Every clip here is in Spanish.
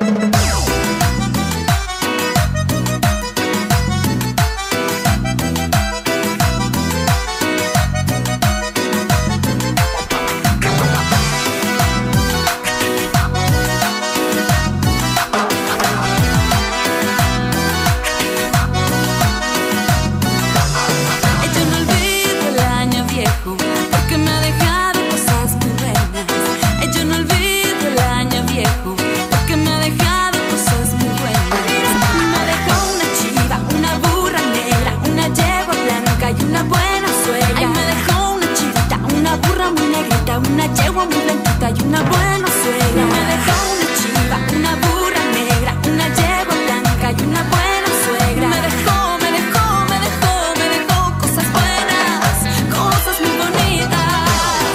Una yegua muy blanquita y una buena suegra. Me dejó una chiva, una burra negra, una yegua blanca y una buena suegra. Me dejó cosas buenas, cosas muy bonitas.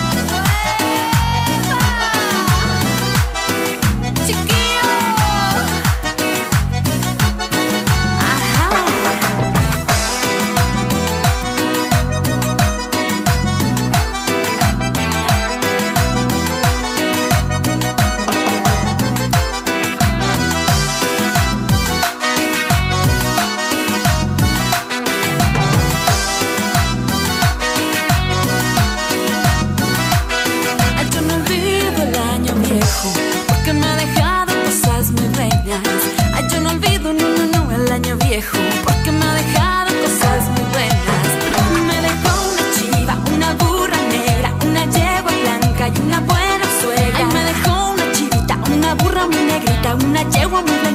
Chiquillo. Ajá. Porque me ha dejado cosas muy buenas. Ay, yo no olvido, no, el año viejo. Porque me ha dejado cosas muy buenas. Me dejó una chiva, una burra negra, una yegua blanca y una buena suegra. Ay, me dejó una chivita, una burra muy negrita, una yegua muy blanca.